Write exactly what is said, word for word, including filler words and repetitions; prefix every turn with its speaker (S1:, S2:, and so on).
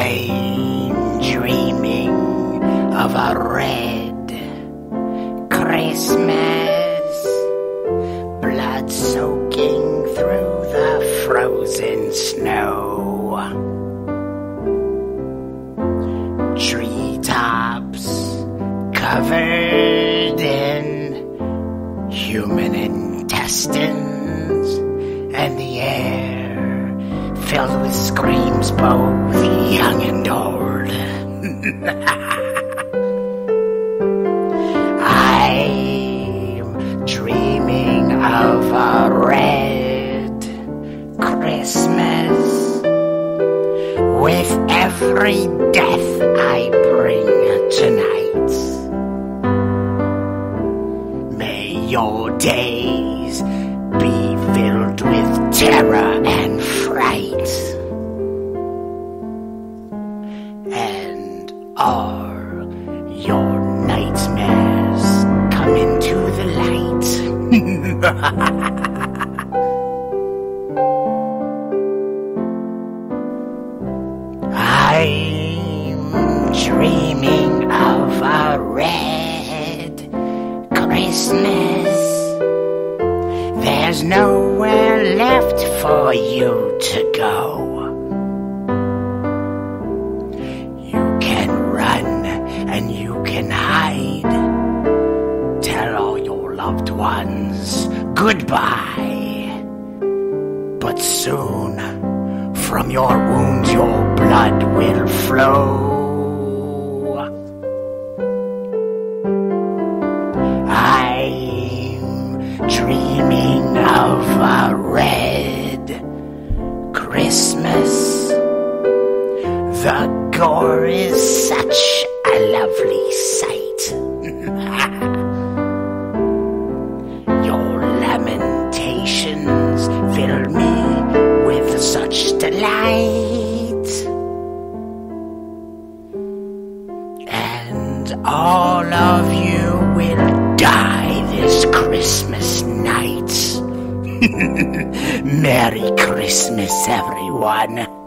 S1: I'm dreaming of a red Christmas, blood soaking through the frozen snow. Treetops covered in human intestines, and the air filled with screams both young and old. I'm dreaming of a red Christmas with every death I bring tonight. May your days be filled with terror and fright, and all your nightmares come into the light. I'm dreaming of a red Christmas. There's nowhere left for you to go. You can run and you can hide. Tell all your loved ones goodbye. But soon, from your wounds your blood will flow. I'm dreaming of a red Christmas. The gore is such a lovely sight. Your lamentations fill me with such delight, and all of you will die this Christmas night. Merry Christmas, everyone.